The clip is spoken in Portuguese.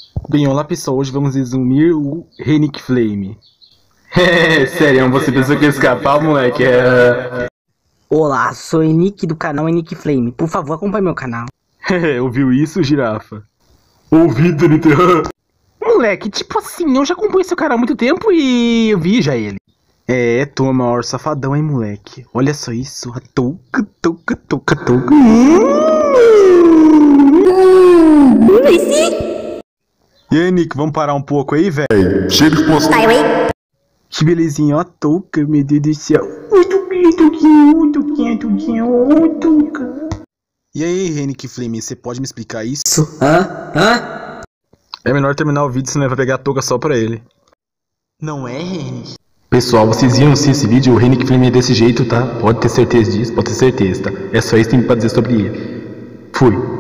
Bem, olá pessoal, hoje vamos resumir o Renick Flame. Sério, você pensou que ia escapar, moleque? Olá, sou Enick do canal Enick Flame. Por favor, acompanhe meu canal. Ouviu isso, girafa? Ouvi, Twitter. Moleque, tipo assim, eu já acompanho seu canal há muito tempo e eu vi já ele. Tu é o maior safadão, hein, moleque? Olha só isso, a touca. E aí, Nick, vamos parar um pouco aí, velho? Chega de postar. Que belezinha, ó a touca, meu Deus do céu. Touca. E aí, Renick Flame, você pode me explicar isso? É melhor terminar o vídeo, senão ele vai pegar a touca só pra ele. Não é, Renick? Pessoal, vocês viram sim esse vídeo? O Renick Flame é desse jeito, tá? Pode ter certeza disso, pode ter certeza, tá? É só isso que tem pra dizer sobre ele. Fui.